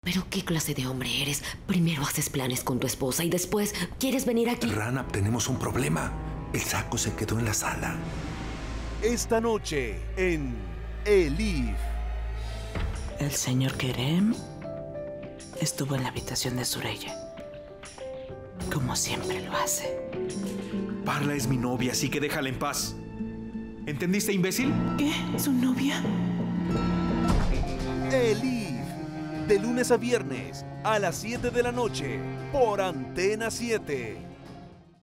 ¿Pero qué clase de hombre eres? Primero haces planes con tu esposa y después quieres venir aquí. Ranap, tenemos un problema. El saco se quedó en la sala. Esta noche en Elif. El señor Kerem estuvo en la habitación de Sureya, como siempre lo hace. Parla es mi novia, así que déjala en paz. ¿Entendiste, imbécil? ¿Qué? ¿Su novia? Elif. De lunes a viernes a las 7 de la noche por Antena 7.